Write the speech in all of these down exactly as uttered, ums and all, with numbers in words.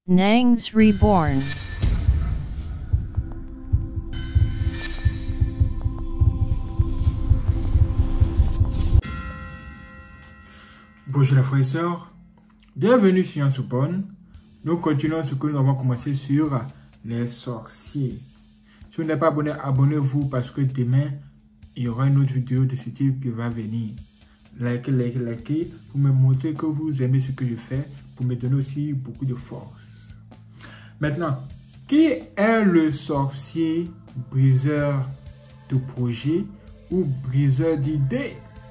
Nangs Reborn. Bonjour les frères et sœurs, bienvenue sur Yansupon. Nous continuons ce que nous avons commencé sur les sorciers. Si vous n'êtes pas abonné, abonnez-vous parce que demain, il y aura une autre vidéo de ce type qui va venir. Likez, likez, likez, pour me montrer que vous aimez ce que je fais, pour me donner aussi beaucoup de force. Maintenant, qui est le sorcier briseur de projet ou briseur d'idées?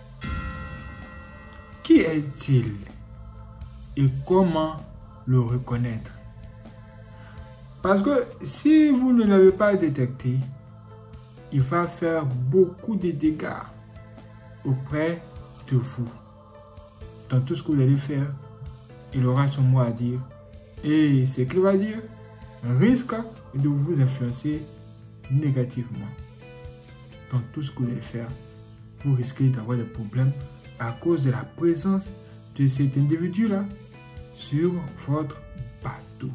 Qui est-il et comment le reconnaître? Parce que si vous ne l'avez pas détecté, il va faire beaucoup de dégâts auprès de vous. Dans tout ce que vous allez faire, il aura son mot à dire. Et ce qu'il va dire risque de vous influencer négativement. Dans tout ce que vous allez faire, vous risquez d'avoir des problèmes à cause de la présence de cet individu-là sur votre bateau.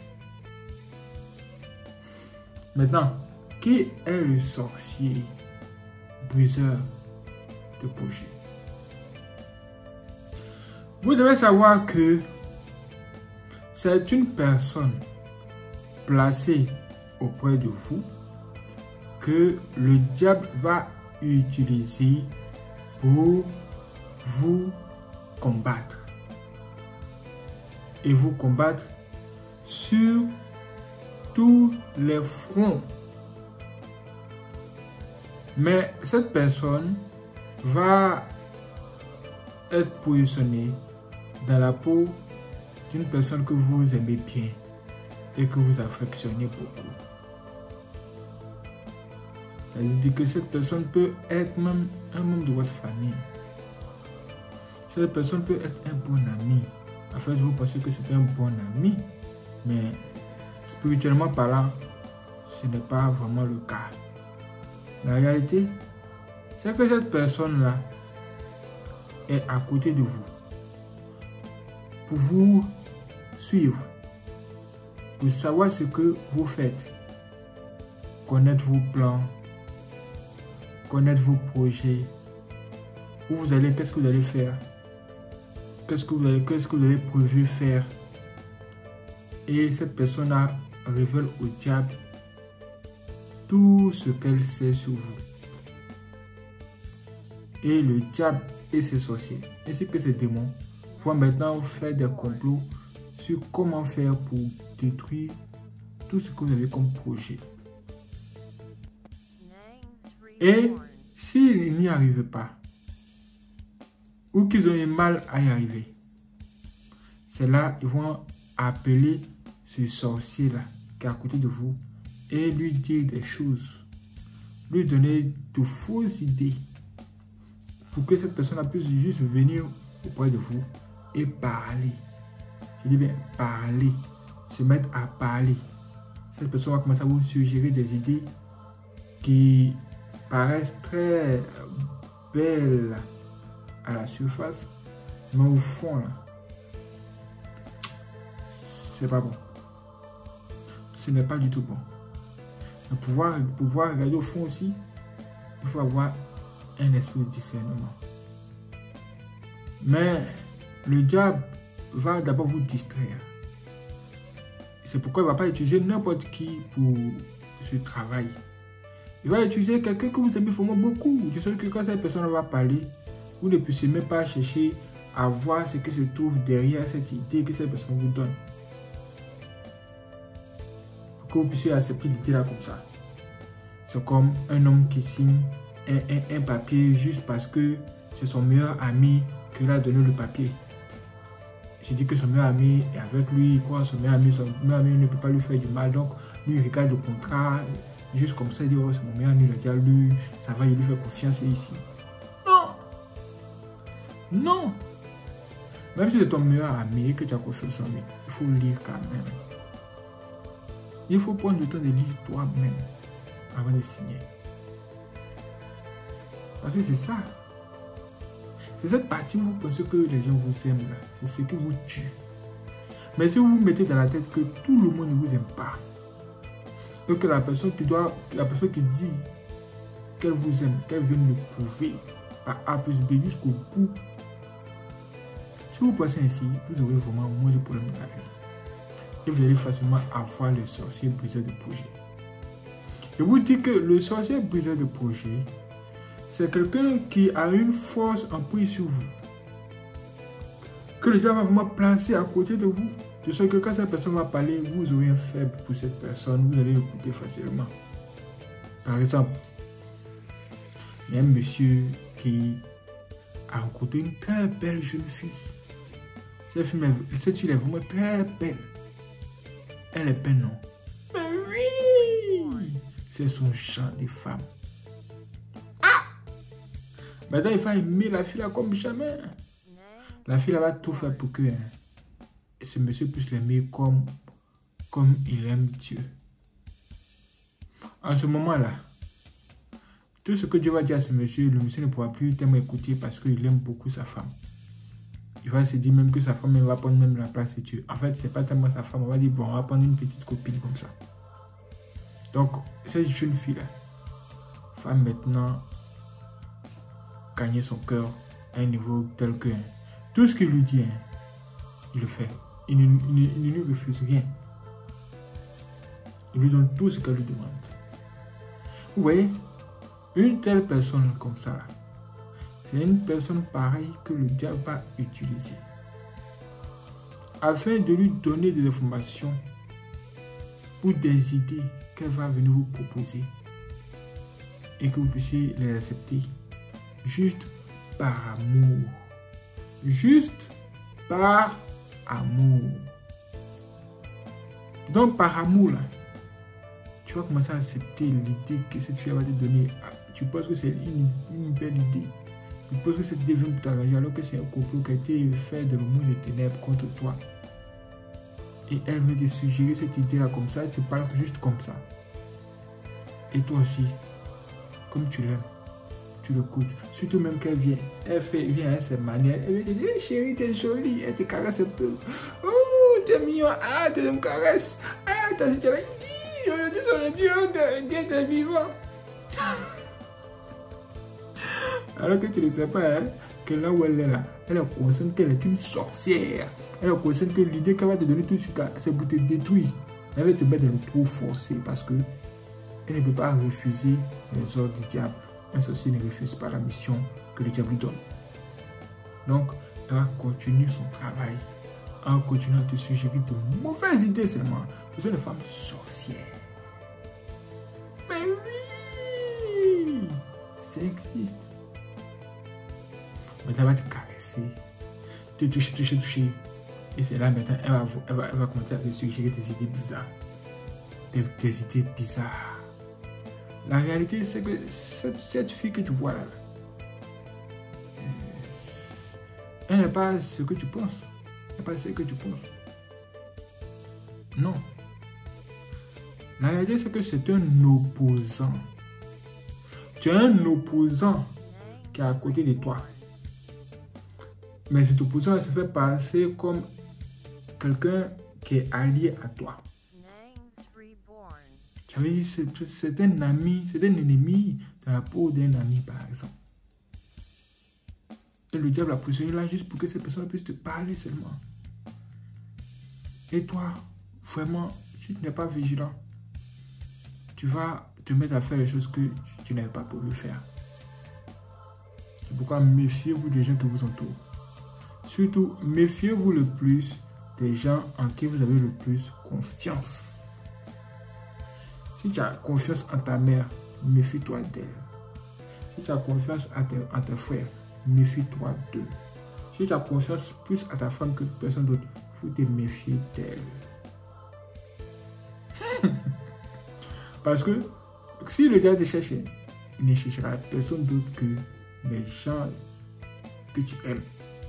Maintenant, qui est le sorcier briseur de projet? Vous devez savoir que c'est une personne placée auprès de vous que le diable va utiliser pour vous combattre. Et vous combattre sur tous les fronts. Mais cette personne va être positionnée dans la peau d'une personne que vous aimez bien et que vous affectionnez beaucoup. Ça veut dire que cette personne peut être même un membre de votre famille. Cette personne peut être un bon ami. En fait, vous pensez que c'est un bon ami, mais spirituellement parlant, ce n'est pas vraiment le cas. La réalité, c'est que cette personne-là est à côté de vous pour vous suivre, pour savoir ce que vous faites, connaître vos plans, connaître vos projets, où vous allez, qu'est-ce que vous allez faire, qu'est-ce que vous avez, qu'est-ce que vous avez prévu faire. Et cette personne-là révèle au diable tout ce qu'elle sait sur vous. Et le diable et ses sorciers, ainsi que ses démons, vont maintenant faire des complots sur comment faire pour détruire tout ce que vous avez comme projet. Et s'ils n'y arrivent pas, ou qu'ils ont eu mal à y arriver, c'est là ils vont appeler ce sorcier-là qui est à côté de vous et lui dire des choses, lui donner de fausses idées pour que cette personne puisse juste venir auprès de vous et parler. Je dis bien parler, se mettre à parler. Cette personne va commencer à vous suggérer des idées qui paraissent très belles à la surface, mais au fond, là, c'est pas bon. Ce n'est pas du tout bon. Pour pouvoir, pour pouvoir regarder au fond aussi, il faut avoir un esprit de discernement. Mais le diable va d'abord vous distraire. C'est pourquoi il ne va pas utiliser n'importe qui pour ce travail. Il va utiliser quelqu'un que vous aimez vraiment beaucoup. De sorte que quand cette personne va parler, vous ne puissiez même pas chercher à voir ce qui se trouve derrière cette idée que cette personne vous donne. Pour que vous puissiez accepter l'idée là comme ça. C'est comme un homme qui signe un, un, un papier juste parce que c'est son meilleur ami qui lui a donné le papier. Je dis que son meilleur ami est avec lui, quoi, son meilleur ami, son meilleur ami ne peut pas lui faire du mal. Donc, lui, il regarde le contrat, juste comme ça, il dit, oh, c'est mon meilleur ami, il a déjà lu, ça va, il lui fait confiance ici. Non! Non! Même si c'est ton meilleur ami et que tu as confiance en lui, il faut lire quand même. Il faut prendre le temps de lire toi-même avant de signer. Parce que c'est ça. C'est cette partie où vous pensez que les gens vous aiment là. C'est ce qui vous tue. Mais si vous vous mettez dans la tête que tout le monde ne vous aime pas, et que la personne qui doit, la personne qui dit qu'elle vous aime, qu'elle vient le prouver par A plus B jusqu'au bout, si vous pensez ainsi, vous aurez vraiment moins de problèmes dans la vie. Et vous allez facilement avoir le sorcier briseur de projet. Je vous dis que le sorcier briseur de projet, c'est quelqu'un qui a une force en prise sur vous. Que le diable va vraiment placer à côté de vous. De sorte que quand cette personne va parler, vous aurez un faible pour cette personne. Vous allez l'écouter facilement. Par exemple, il y a un monsieur qui a rencontré une très belle jeune fille. Cette fille, cette fille est vraiment très belle. Elle est belle, non? Mais oui! C'est son genre de femme. Ah! Maintenant, il va aimer la fille là comme jamais. La fille là va tout faire pour que hein, ce monsieur puisse l'aimer comme, comme il aime Dieu. En ce moment-là, tout ce que Dieu va dire à ce monsieur, le monsieur ne pourra plus tellement écouter parce qu'il aime beaucoup sa femme. Il va se dire même que sa femme va prendre même la place de Dieu. En fait, c'est pas tellement sa femme. On va dire, bon, on va prendre une petite copine comme ça. Donc, cette jeune fille-là va maintenant gagner son cœur à un niveau tel que hein, tout ce qu'il lui dit, hein, il le fait. Il ne, il, il ne lui refuse rien. Il lui donne tout ce qu'elle lui demande. Vous voyez, une telle personne comme ça, c'est une personne pareille que le diable va utiliser afin de lui donner des informations ou des idées qu'elle va venir vous proposer et que vous puissiez les accepter juste par amour. Juste par amour. Donc par amour, là, tu vas commencer à accepter l'idée que cette fille va te donner. Tu penses que c'est une, une belle idée. Tu penses que c'est devenu pour t'arranger alors que c'est un complot qui a été fait dans le monde des ténèbres contre toi. Et elle veut te suggérer cette idée-là comme ça. Elle te parle juste comme ça. Et toi aussi, comme tu l'aimes, tu l'écoutes. Surtout même qu'elle vient. Elle fait, vient à ses manières. Elle te dit, hey, chérie, t'es jolie. Elle te caresse un peu. Oh, t'es mignon. Ah, tu me caresses. Ah, t'as dit, aujourd'hui, c'est le Dieu de Dieu vivant. Alors que tu ne sais pas hein, que là où elle est là, elle est consciente qu'elle est une sorcière. Elle est consciente que l'idée qu'elle va te donner tout de suite, c'est pour te détruire. Elle va te mettre dans le trou forcé parce que elle ne peut pas refuser les ordres du diable. Un sorcier ne refuse pas la mission que le diable lui donne. Donc, elle va continuer son travail en continuant à te suggérer de mauvaises idées seulement. C'est une femme sorcière. Mais oui, ça existe. Maintenant, elle va te caresser, te toucher, toucher, toucher. Et c'est là maintenant, elle va, elle va, elle va commencer à te suggérer des idées bizarres. Des, des idées bizarres. La réalité, c'est que cette, cette fille que tu vois là, elle n'est pas ce que tu penses. Elle n'est pas ce que tu penses. Non. La réalité, c'est que c'est un opposant. Tu as un opposant qui est à côté de toi. Mais cet opposant elle se fait passer comme quelqu'un qui est allié à toi. Ça veut dire que c'est un ami, c'est un ennemi dans la peau d'un ami par exemple. Et le diable a positionné là juste pour que cette personne puisse te parler seulement. Et toi, vraiment, si tu n'es pas vigilant, tu vas te mettre à faire les choses que tu n'avais pas prévu faire. C'est pourquoi méfiez-vous des gens qui vous entourent. Surtout, méfiez-vous le plus des gens en qui vous avez le plus confiance. Si tu as confiance en ta mère, méfie-toi d'elle. Si tu as confiance en tes, en tes frères, méfie-toi d'eux. Si tu as confiance plus à ta femme que personne d'autre, il faut te méfier d'elle. Parce que si le diable te cherche, il ne cherchera personne d'autre que les gens que tu aimes.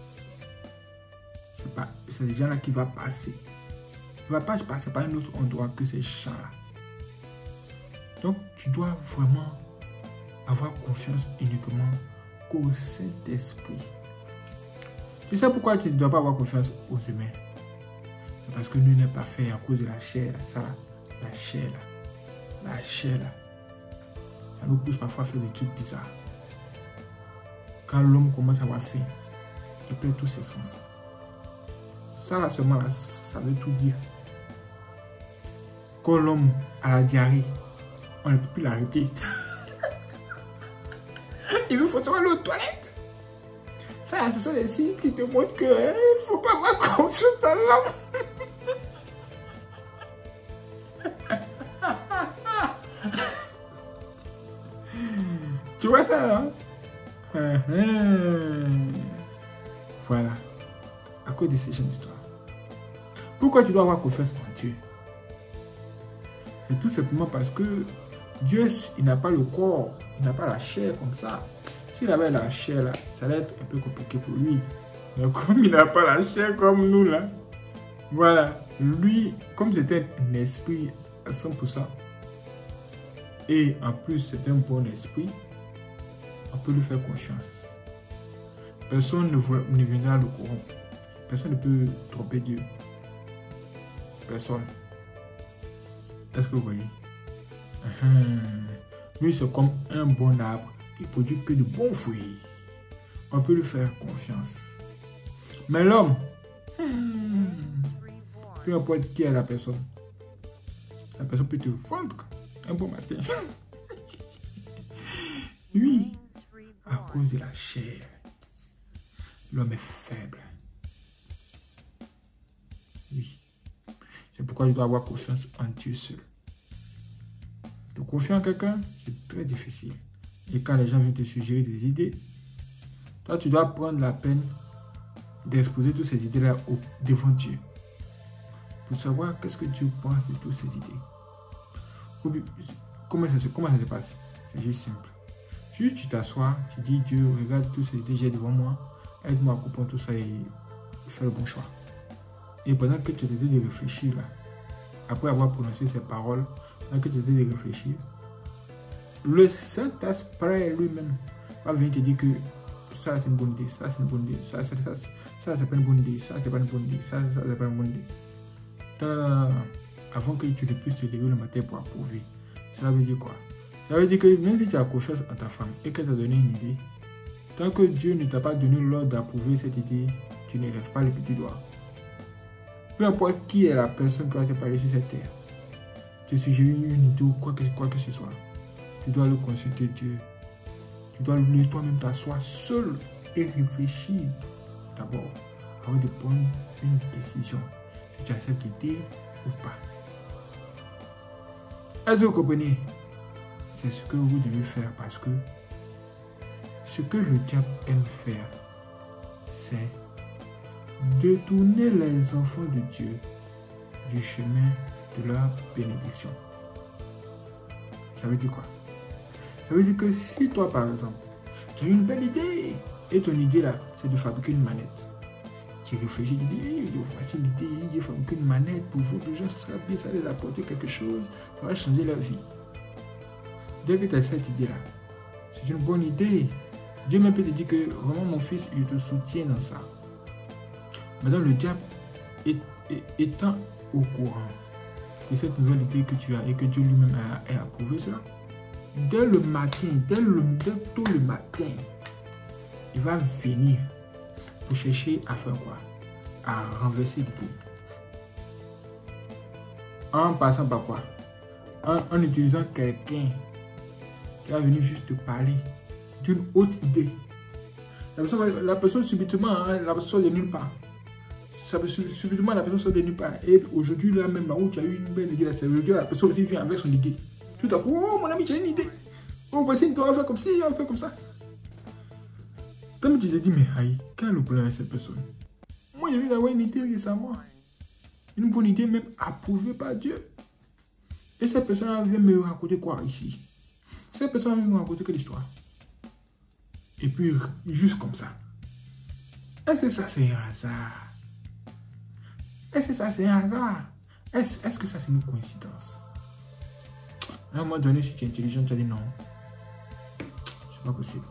C'est les gens-là qui vont passer. Il ne va pas passer par un autre endroit que ces gens-là. Donc, tu dois vraiment avoir confiance uniquement qu'au Saint-Esprit. Tu sais pourquoi tu ne dois pas avoir confiance aux humains? C'est parce que nul n'est pas fait à cause de la chair. Ça, là, la chair, là. La chair, là. Ça nous pousse parfois à faire des trucs bizarres. Quand l'homme commence à avoir faim, il perd tous ses sens. Ça, là, seulement, là, ça veut tout dire. Quand l'homme a la diarrhée, on ne peut plus l'arrêter. Il faut forcément aller aux toilettes. Ça, ce sont des signes qui te montrent qu'il ne faut pas avoir confiance en l'homme. Tu vois ça, là? Voilà. À cause de ces jeunes histoires. Pourquoi tu dois avoir confiance en Dieu? C'est tout simplement parce que Dieu, il n'a pas le corps, il n'a pas la chair comme ça. S'il avait la chair là, ça allait être un peu compliqué pour lui. Mais comme il n'a pas la chair comme nous là, voilà, lui, comme c'était un esprit à cent pour cent, et en plus c'est un bon esprit, on peut lui faire confiance. Personne ne, voit, ne viendra le corrompre. Personne ne peut tromper Dieu. Personne. Est-ce que vous voyez? Hum. Lui, c'est comme un bon arbre. Il produit que de bons fruits. On peut lui faire confiance. Mais l'homme, hum, peu importe qui est la personne, la personne peut te vendre un bon matin. Oui, à cause de la chair, l'homme est faible. Oui. C'est pourquoi je dois avoir confiance en Dieu seul. De confier en quelqu'un, c'est très difficile. Et quand les gens viennent te suggérer des idées, toi, tu dois prendre la peine d'exposer toutes ces idées-là devant Dieu. Pour savoir qu'est-ce que Dieu pense de toutes ces idées. Comment ça, comment ça se passe? C'est juste simple. Juste tu t'assois, tu dis Dieu, regarde toutes ces idées que j'ai devant moi, aide-moi à comprendre tout ça et faire le bon choix. Et pendant que tu t'étais de réfléchir là, après avoir prononcé ces paroles, pendant que tu t'étais de réfléchir, le Saint-Esprit lui-même va venir te dire que ça c'est une bonne idée, ça c'est une bonne idée, ça c'est ça, ça c'est pas une bonne idée, ça c'est pas une bonne idée, ça c'est pas une bonne idée. Tant, avant que tu ne puisses te lever le matin pour approuver. Cela veut dire quoi? Ça veut dire que même si tu as confiance en ta femme et qu'elle t'a donné une idée, tant que Dieu ne t'a pas donné l'ordre d'approuver cette idée, tu ne lèves pas le petit doigt. Peu importe qui est la personne qui va te parler sur cette terre, tu suggères une idée ou quoi que, quoi que ce soit, tu dois le consulter Dieu. Tu dois lui toi-même t'asseoir seul et réfléchir d'abord avant de prendre une décision. Si tu acceptes l'idée ou pas. Est-ce que vous comprenez? C'est ce que vous devez faire parce que ce que le diable aime faire, c'est détourner les enfants de Dieu du chemin de leur bénédiction. Ça veut dire quoi? Ça veut dire que si toi, par exemple, tu as une belle idée et ton idée là, c'est de fabriquer une manette. Tu réfléchis, tu dis, voici l'idée, il faut fabriquer une manette pour vos besoins, ce sera bien, ça va les apporter quelque chose, ça va changer leur vie. Dès que tu as cette idée là, c'est une bonne idée. Dieu même peut te dire que vraiment mon fils, il te soutient dans ça. Maintenant, le diable est, est, étant au courant de cette nouvelle idée que tu as et que Dieu lui-même a, a approuvé cela, dès le matin, dès, le, dès tôt le matin, il va venir pour chercher à faire quoi? À renverser l'idée. En passant par quoi? En, en utilisant quelqu'un qui va venir juste te parler d'une autre idée. La personne, la personne subitement, hein, la personne sort de nulle part. Ça, subitement, la personne sort de nulle part. Et aujourd'hui, là même, là où tu as eu une belle idée, c'est aujourd'hui, la personne aussi vient avec son idée. Tout à coup, oh mon ami, j'ai une idée. Oh, voici, on va faire comme ci, on va faire comme ça. Comme tu te dis, mais aïe, quel est le problème avec cette personne? Moi, j'ai vu d'avoir une idée récemment. Une bonne idée même approuvée par Dieu. Et cette personne vient me raconter quoi ici? Cette personne vient me raconter quelle histoire? Et puis, juste comme ça. Est-ce que ça, c'est un hasard? Est-ce que ça, c'est un hasard? Est-ce est-ce que ça, c'est une coïncidence? À un moment donné, si tu es intelligent, tu as dit non. C'est pas possible.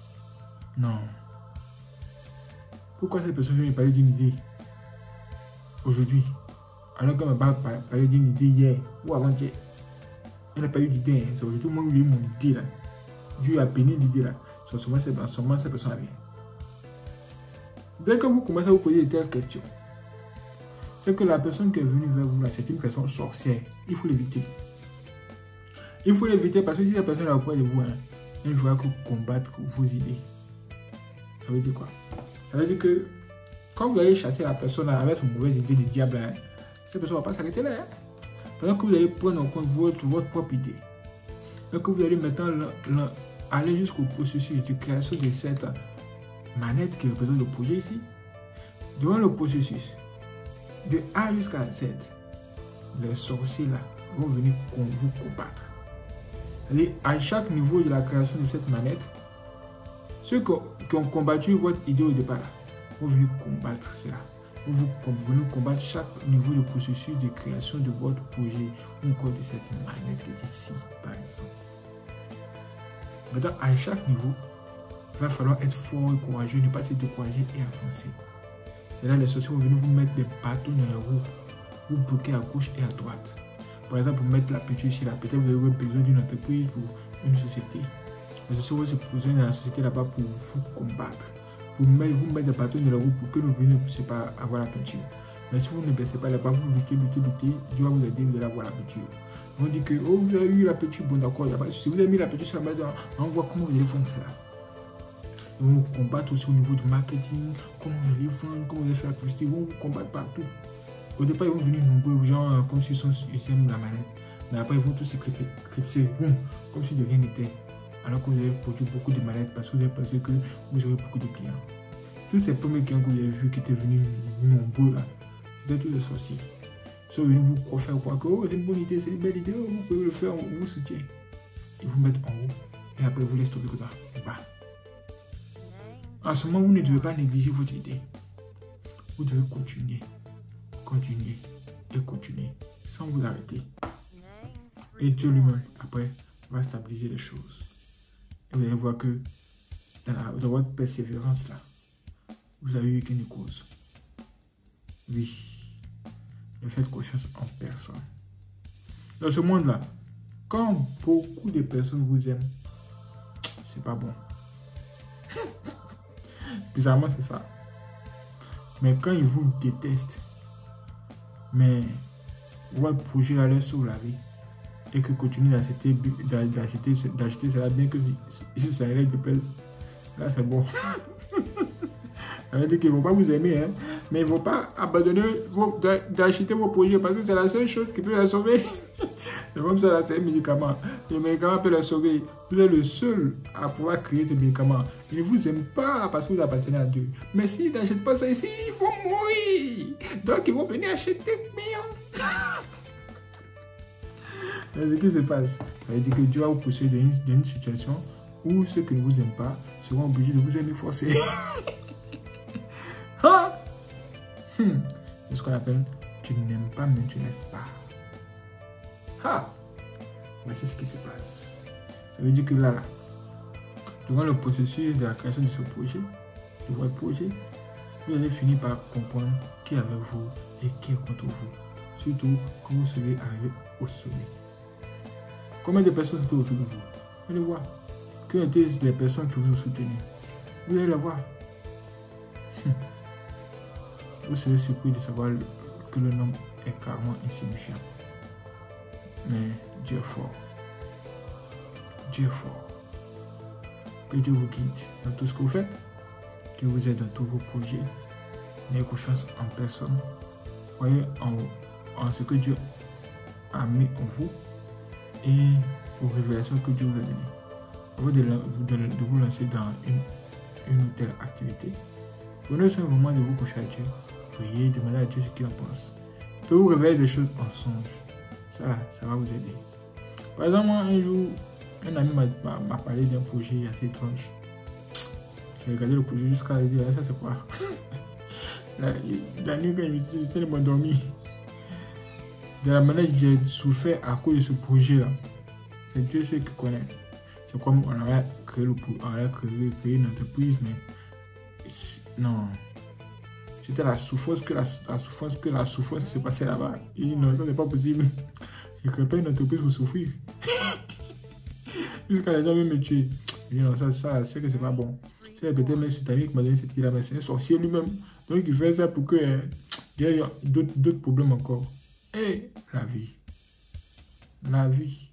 Non. Pourquoi cette personne vient me parler d'une idée? aujourd'hui. Alors qu'on m'a parlé d'une idée hier ou avant-hier. Elle n'a pas eu d'idée. Hein. C'est aujourd'hui moi qui ai eu mon idée là. Dieu a béni l'idée là. C'est seulement cette personne là. Dès que vous commencez à vous poser de telles questions, c'est que la personne qui est venue vers vous là, c'est une personne sorcière. Il faut l'éviter. Il faut l'éviter parce que si la personne est auprès de vous, hein, elle ne fera que combattre vos idées. Ça veut dire quoi? Ça veut dire que quand vous allez chasser la personne là, avec son mauvaise idée du diable, hein, cette personne ne va pas s'arrêter là. Hein. Pendant que vous allez prendre en compte votre, votre propre idée, donc que vous allez maintenant le, le, aller jusqu'au processus de création de cette manette qui représente le projet ici. Durant le processus, de A jusqu'à Z, les sorciers là vont venir vous combattre. C'est-à-dire, à chaque niveau de la création de cette manette, ceux qui ont combattu votre idée au départ vont venir combattre cela. Vous venez combattre chaque niveau de processus de création de votre projet ou encore de cette manette d'ici, par exemple. Maintenant, à chaque niveau, il va falloir être fort et courageux, ne pas se décourager et avancer. C'est là que les sorciers vont venir vous mettre des bâtons dans les roues, vous bloquer à gauche et à droite. Par exemple, pour mettre la petite ici, là, peut-être vous avez besoin d'une entreprise pour une société. Les sorciers vont se poser dans la société là-bas pour vous combattre. Pour mettre, vous mettre des bâtons dans les roues pour que vous ne puissiez pas avoir la peinture. Mais si vous ne baissez pas là-bas, vous luttez, luttez, luttez, Dieu va vous aider, vous allez avoir la peinture. On dit que oh, vous avez eu la peinture, bon d'accord, il n'y a pas de souci. Vous avez mis la peinture sur la maison, on voit comment vous allez faire cela. Ils vont vous combattre aussi au niveau du marketing, comment vous allez vendre, comment vous allez faire la publicité, ils vont vous combattre partout. Au départ, ils vont venir nombreux gens comme s'ils sont ils aiment la manette. Mais après, ils vont tous s'éclipser, comme si de rien n'était. Alors que vous avez produit beaucoup de manettes parce que vous avez pensé que vous aurez beaucoup de clients. Tous ces premiers clients que vous avez vus qui étaient venus nombreux là, c'était tous des sorciers. Ils sont venus vous faire croire que oh, c'est une bonne idée, c'est une belle idée, oh, vous pouvez le faire, on vous soutient. Ils vous mettent en haut et après vous laissent tomber comme ça, bas. En ce moment, vous ne devez pas négliger votre idée. Vous devez continuer, continuer et continuer sans vous arrêter. Et Dieu lui-même, après, va stabiliser les choses. Et vous allez voir que dans, la, dans votre persévérance là, vous avez eu qu'une cause. Oui, ne faites confiance en personne. Dans ce monde-là, quand beaucoup de personnes vous aiment, c'est pas bon. Bizarrement, c'est ça. Mais quand ils vous détestent, mais votre projet allait sur la vie, et que continue d'acheter d'acheter cela bien que si, si ça allait de plaise, là c'est bon. Ça veut dire qu'ils ne vont pas vous aimer, hein, mais ils ne vont pas abandonner d'acheter vos projets parce que c'est la seule chose qui peut la sauver. C'est comme ça, c'est un médicament. Le médicament peut la sauver. Vous êtes le seul à pouvoir créer ce médicament. Ils ne vous aiment pas parce que vous appartenez à Dieu. Mais s'ils n'achètent pas ça ici, ils vont mourir. Donc ils vont venir acheter. C'est ce qui se passe. Ça veut dire que Dieu va vous pousser dans une, dans une situation où ceux qui ne vous aiment pas seront obligés de vous aimer forcer. Ah! hmm. C'est ce qu'on appelle tu n'aimes pas mais tu n'aimes pas. Ah! Voici ce qui se passe. Ça veut dire que là, là, durant le processus de la création de ce projet, de votre projet, vous allez finir par comprendre qui est avec vous et qui est contre vous. Surtout quand vous serez arrivé au sommet. Combien de personnes sont autour de vous? Vous allez voir. Que étaient les personnes que vous soutenez? Vous allez les voir. Vous serez surpris de savoir que le nombre est carrément insignifiant. Mais Dieu est fort. Dieu est fort. Que Dieu vous guide dans tout ce que vous faites. Que vous êtes dans tous vos projets. N'ayez confiance en personne. Croyez en, en ce que Dieu a mis en vous et aux révélations que Dieu vous a données. Avant de, de, de vous lancer dans une, une ou telle activité, prenez soin vraiment de vous confier à Dieu. Priez, demandez à Dieu ce qu'il en pense. Il peut vous révéler des choses en songe. Ça, ça va vous aider. Par exemple, un jour, un ami m'a parlé d'un projet assez étrange. J'ai regardé le projet jusqu'à dire, ça c'est quoi? la, la nuit quand je me suis endormi. De la manière que j'ai souffert à cause de ce projet-là, c'est Dieu seul qui connaît. C'est comme on aurait créé, le, on aurait créé, créé une entreprise, mais non. c'était la souffrance que la, la souffrance que la souffrance qui se passait là-bas. Il dit non, ça n'est pas possible. Je ne crée pas une entreprise pour souffrir. Jusqu'à les gens veulent me tuer. Je dis non, ça, ça c'est que c'est pas bon. C'est peut-être même cet ami qui m'a donné cette idée-là, mais c'est un sorcier lui-même. Donc il fait ça pour que euh, il y ait d'autres problèmes encore. Et la vie. La vie.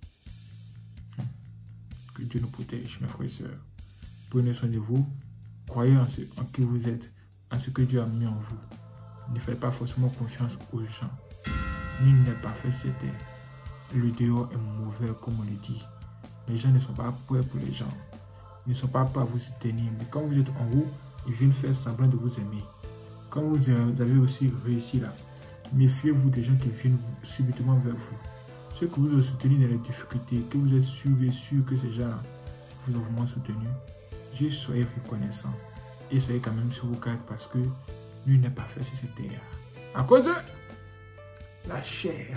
Que Dieu nous protège, mes frères et sœurs. Prenez soin de vous. Croyez en ce en qui vous êtes, en ce que Dieu a mis en vous. Ne faites pas forcément confiance aux gens. Nul n'est parfait sur cette terre. Le dehors est mauvais, comme on le dit. Les gens ne sont pas prêts pour les gens. Ils ne sont pas prêts à vous soutenir. Mais quand vous êtes en haut, ils viennent faire semblant de vous aimer. Quand vous avez aussi réussi là, méfiez-vous des gens qui viennent subitement vers vous. Ceux que vous avez soutenus dans les difficultés, que vous êtes sûr et sûr que ces gens-là vous ont vraiment soutenu, juste soyez reconnaissants et soyez quand même sur vos cartes parce que nul n'est pas fait sur cette terre. À cause de la chair.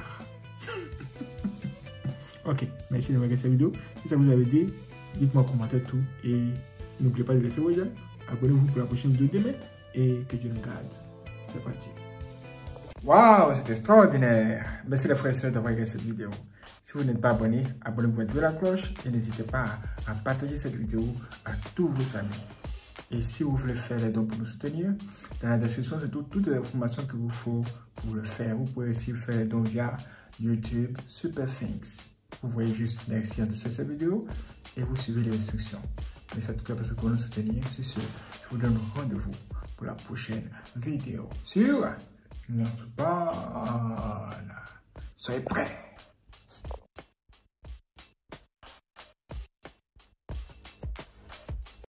Ok, merci de regarder cette vidéo. Si ça vous a aidé, dites-moi en commentaire tout et n'oubliez pas de laisser vos j'aime. Abonnez-vous pour la prochaine vidéo demain et que Dieu nous garde. C'est parti. Waouh, c'est extraordinaire. Merci les frères et sœurs d'avoir regardé cette vidéo. Si vous n'êtes pas abonné, abonnez-vous, activez la cloche et n'hésitez pas à partager cette vidéo à tous vos amis. Et si vous voulez faire les dons pour nous soutenir, dans la description, c'est toutes les informations qu'il vous faut pour le faire. Vous pouvez aussi faire les dons via YouTube, Super Things. Vous voyez juste merci en dessous de cette vidéo et vous suivez les instructions. Merci à toutes les personnes pour nous soutenir. Sur ce, je vous donne rendez-vous pour la prochaine vidéo sur notre bonne. Soyez prêts.